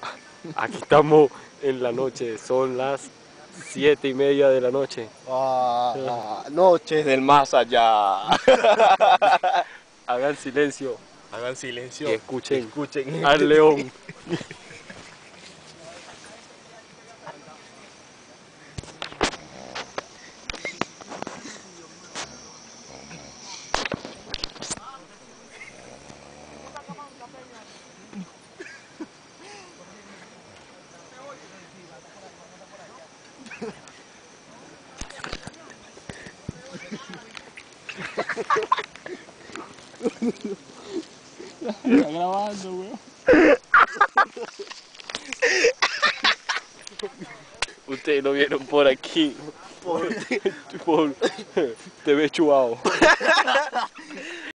Aquí estamos en la noche, son las 7:30 de la noche. Noches del más allá. Hagan silencio Hagan silencio y escuchen escuchen al león. Está grabando, weón. Ustedes lo vieron por aquí, por TV Chuao.